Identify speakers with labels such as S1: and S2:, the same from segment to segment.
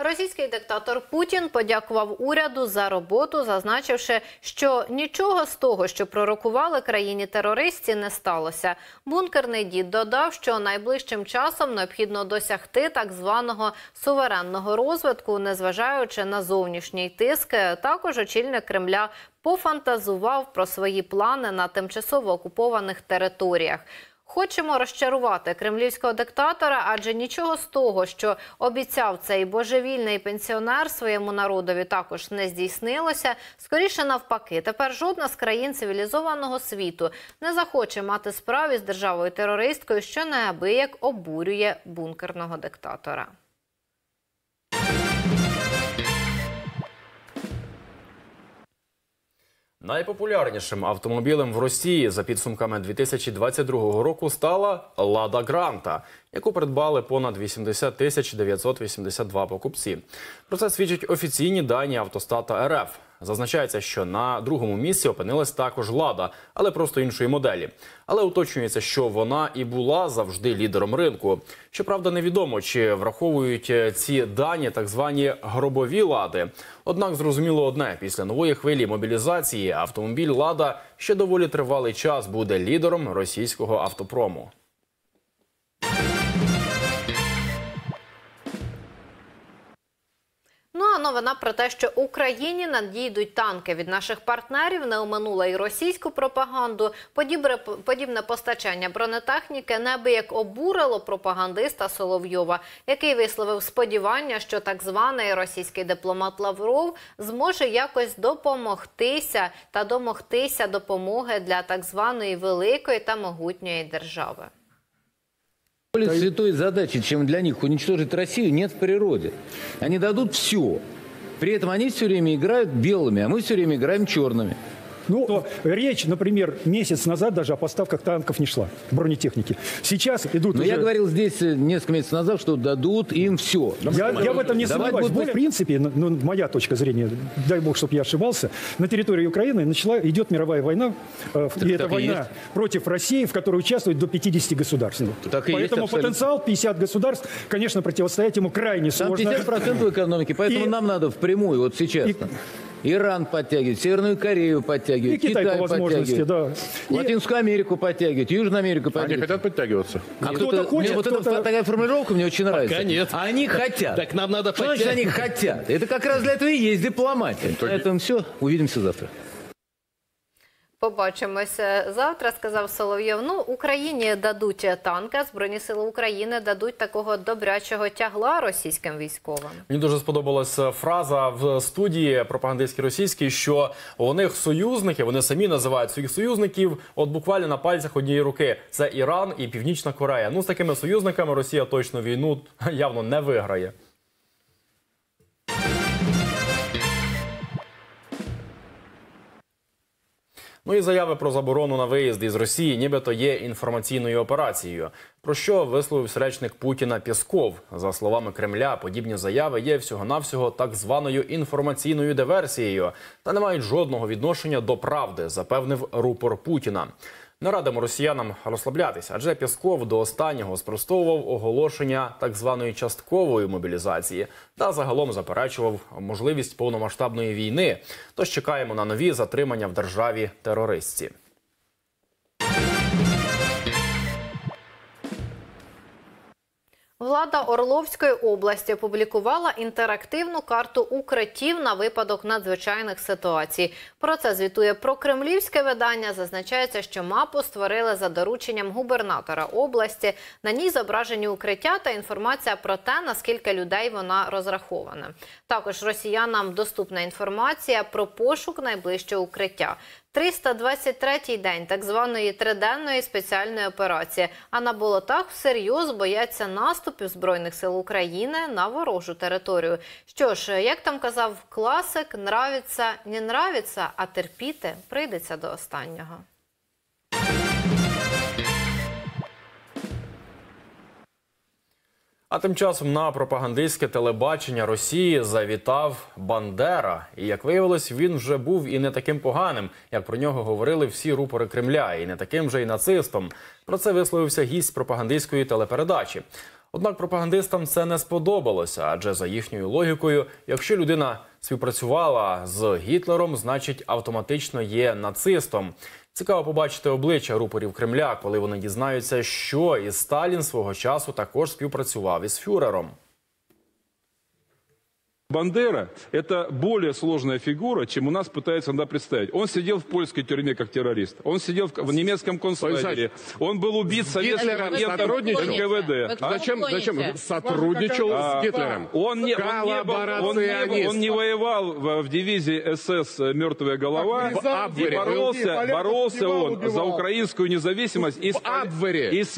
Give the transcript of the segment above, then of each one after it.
S1: Російський диктатор Путін подякував уряду за роботу, зазначивши, що нічого з того, що пророкували країні-терористці, не сталося. Бункерний дід додав, що найближчим часом необхідно досягти так званого суверенного розвитку, незважаючи на зовнішній тиск. Також очільник Кремля пофантазував про свої плани на тимчасово окупованих територіях. Хочемо розчарувати кремлівського диктатора, адже нічого з того, що обіцяв цей божевільний пенсіонер своєму народові, також не здійснилося. Скоріше навпаки, тепер жодна з країн цивілізованого світу не захоче мати справу з державою-терористкою, що неабияк обурює бункерного диктатора.
S2: Найпопулярнішим автомобілем в Росії за підсумками 2022 року стала «Лада Гранта», яку придбали понад 80 982 покупці. Про це свідчать офіційні дані Автостата РФ. Зазначається, що на другому місці опинилась також «Лада», але просто іншої моделі. Але уточнюється, що вона і була завжди лідером ринку. Щоправда, невідомо, чи враховують ці дані так звані «гробові лади». Однак зрозуміло одне – після нової хвилі мобілізації автомобіль «Лада» ще доволі тривалий час буде лідером російського автопрому.
S1: Ну а новина про те, що Україні надійдуть танки від наших партнерів, не оминула і російську пропаганду. Подібне постачання бронетехніки неабияк обурило пропагандиста Соловйова, який висловив сподівання, що так званий російський дипломат Лавров зможе якось домогтися допомоги для так званої великої та могутньої держави.
S3: Более святой задачи, чем для них уничтожить Россию, нет в природе. Они дадут все. При этом они все время играют белыми, а мы все время играем черными.
S4: Ну, речь, например, месяц назад даже о поставках танков не шла, бронетехники. Сейчас идут
S3: Но
S4: уже...
S3: я говорил здесь несколько месяцев назад, что дадут им все.
S4: Я в этом не сомневаюсь. В принципе, моя точка зрения, дай бог, чтобы я ошибался, на территории Украины идет мировая война, и это война против России, в которой участвует до 50 государств. Поэтому потенциал 50 государств, конечно, противостоять ему крайне сложно.
S3: Там 50% экономики, поэтому нам надо впрямую, вот сейчас. Иран подтягивает, Северную Корею подтягивает, Китай подтягивает,
S4: да.
S3: Латинскую Америку подтягивает, Южную Америку подтягивает.
S5: Они хотят подтягиваться?
S4: Кто-то хочет,
S3: вот эта такая формулировка мне очень нравится.
S5: Пока нет.
S3: Они хотят.
S5: Так нам надо
S3: Что значит они хотят? Это как раз для этого и есть дипломатия. На этом все. Увидимся завтра.
S1: Побачимося завтра, сказав Соловйов. Ну, Україні дадуть танки, Збройні сили України дадуть такого добрячого тягла російським військовим.
S2: Мені дуже сподобалася фраза в студії пропагандистській російській, що у них союзники, вони самі називають своїх союзників, от буквально на пальцях однієї руки. Це Іран і Північна Корея. Ну, з такими союзниками Росія точно війну явно не виграє. Ну і заяви про заборону на виїзд із Росії нібито є інформаційною операцією. Про що висловився речник Путіна Пєсков. За словами Кремля, подібні заяви є всього-навсього так званою інформаційною диверсією та не мають жодного відношення до правди, запевнив рупор Путіна. Не радимо росіянам розслаблятися, адже Пєсков до останнього спростовував оголошення так званої часткової мобілізації та загалом заперечував можливість повномасштабної війни. Тож чекаємо на нові затримання в державі-терористці.
S1: Влада Орловської області опублікувала інтерактивну карту укриттів на випадок надзвичайних ситуацій. Про це звітує прокремлівське видання. Зазначається, що мапу створили за дорученням губернатора області. На ній зображені укриття та інформація про те, наскільки людей вона розрахована. Також росіянам доступна інформація про пошук найближчого укриття. 323-й день так званої триденної спеціальної операції. А на болотах всерйоз бояться наступів Збройних сил України на ворожу територію. Що ж, як там казав класик, нравиться, не нравиться, а терпіти прийдеться до останнього.
S2: А тим часом на пропагандистське телебачення Росії завітав Бандера. І, як виявилось, він вже був і не таким поганим, як про нього говорили всі рупори Кремля, і не таким же і нацистом. Про це висловився гість пропагандистської телепередачі. Однак пропагандистам це не сподобалося, адже за їхньою логікою, якщо людина співпрацювала з Гітлером, значить автоматично є нацистом. Цікаво побачити обличчя рупорів Кремля, коли вони дізнаються, що і Сталін свого часу також співпрацював із фюрером.
S5: Бандера – это более сложная фигура, чем у нас пытаются иногда представить. Он сидел в польской тюрьме как террорист. Он сидел в немецком концлагере. Он был убит советским агентом НКВД.
S6: Зачем сотрудничал с Гитлером?
S5: Он не воевал в дивизии СС «Мертвая голова». И боролся он за украинскую независимость и с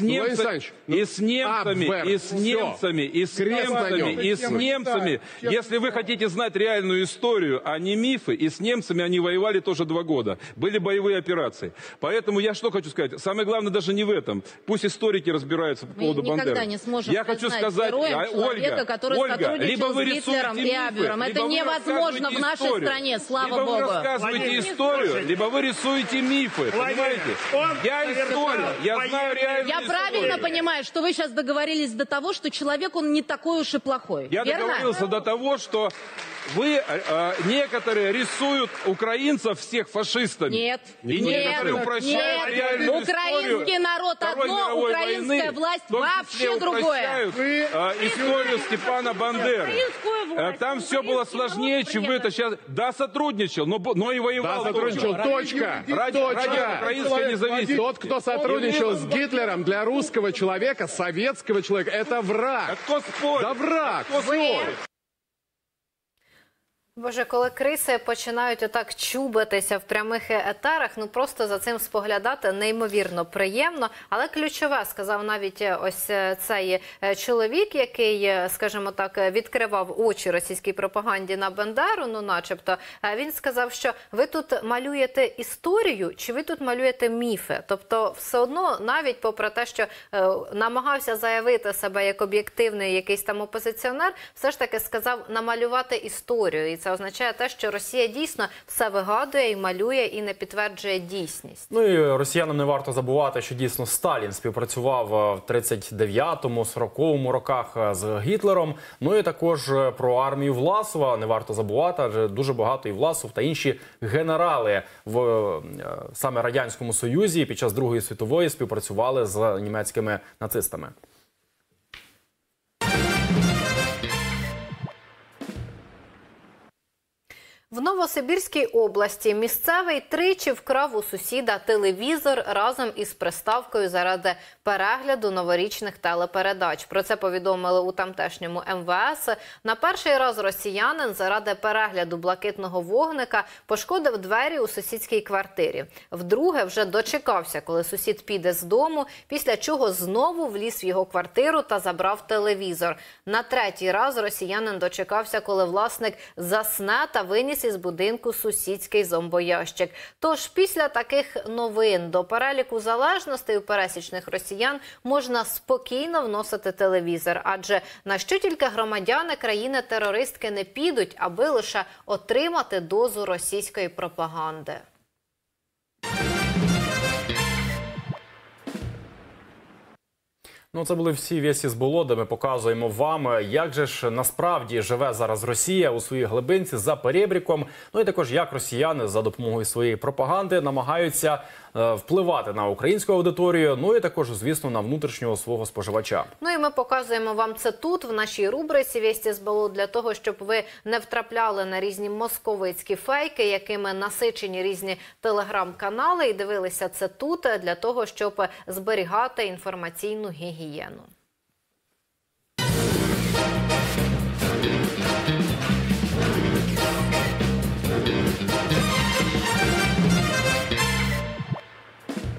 S5: немцами. Если вы хотите знать реальную историю, а не мифы, и с немцами они воевали тоже 2 года. Были боевые операции. Поэтому я что хочу сказать? Самое главное даже не в этом. Пусть историки разбираются по поводу Бандеры.
S6: Мы никогда не сможем героем человека, который сотрудничал с Гитлером и Абвером. Это невозможно в нашей стране, слава Богу.
S5: Либо вы рассказываете историю, либо вы рисуете мифы. Понимаете? Я историк, я знаю реальную
S6: Я
S5: историю.
S6: правильно понимаю, что вы сейчас договорились до того, что человек, он не такой уж и плохой.
S5: Я
S6: верно?
S5: договорился до того, что вы, некоторые рисуют украинцев всех фашистами.
S6: Нет,
S5: И некоторые упрощают реальную историю
S6: украинский народ
S5: Второй
S6: одно,
S5: мировой
S6: украинская
S5: войны,
S6: власть
S5: в том числе
S6: вообще другое.
S5: упрощают, историю Степана Бандеры.
S6: Украинскую власть,
S5: Там все было
S6: украинский
S5: сложнее,
S6: народ
S5: чем вы это сейчас. Да, сотрудничал, но и воевал.
S6: Да,
S5: сотрудничал.
S6: точка.
S5: Ради украинской независимости.
S6: Тот, кто сотрудничал с Гитлером, для русского человека, советского человека, это враг.
S5: А кто спорит?
S6: Да враг.
S5: Кто спорит?
S1: Боже, коли криси починають отак чубитися в прямих етерах, ну просто за цим споглядати неймовірно приємно. Але ключове, сказав навіть ось цей чоловік, який, скажімо так, відкривав очі російській пропаганді на Бандеру, ну начебто, він сказав, що ви тут малюєте історію, чи ви тут малюєте міфи? Тобто все одно, навіть попри те, що намагався заявити себе як об'єктивний якийсь там опозиціонер, все ж таки сказав намалювати історію. І це означає те, що Росія дійсно все вигадує і малює, і не підтверджує дійсність.
S2: Ну і росіянам не варто забувати, що дійсно Сталін співпрацював в 39-му, 40-му роках з Гітлером. Ну і також про армію Власова не варто забувати, адже дуже багато і Власов та інші генерали в саме Радянському Союзі під час Другої світової співпрацювали з німецькими нацистами.
S1: В Новосибірській області місцевий тричі вкрав у сусіда телевізор разом із приставкою заради перегляду новорічних телепередач. Про це повідомили у тамтешньому МВС. На перший раз росіянин заради перегляду «Блакитного вогника» пошкодив двері у сусідській квартирі. Вдруге вже дочекався, коли сусід піде з дому, після чого знову вліз в його квартиру та забрав телевізор. На третій раз росіянин дочекався, коли власник засне та виніс із будинку сусідський зомбоящик. Тож після таких новин до переліку залежностей у пересічних росіян можна спокійно вносити телевізор. Адже на що тільки громадяни країни-терористки не підуть, аби лише отримати дозу російської пропаганди.
S2: Ну, це були всі «Вєсті з болота». Ми показуємо вам, як же ж насправді живе зараз Росія у своїй глибинці за перебріком. Ну і також, як росіяни за допомогою своєї пропаганди намагаються впливати на українську аудиторію, ну і також, звісно, на внутрішнього свого споживача.
S1: Ну і ми показуємо вам це тут, в нашій рубриці «Вєсті з болот», для того, щоб ви не втрапляли на різні московицькі фейки, якими насичені різні телеграм-канали, і дивилися це тут, для того, щоб зберігати інформаційну гігієну.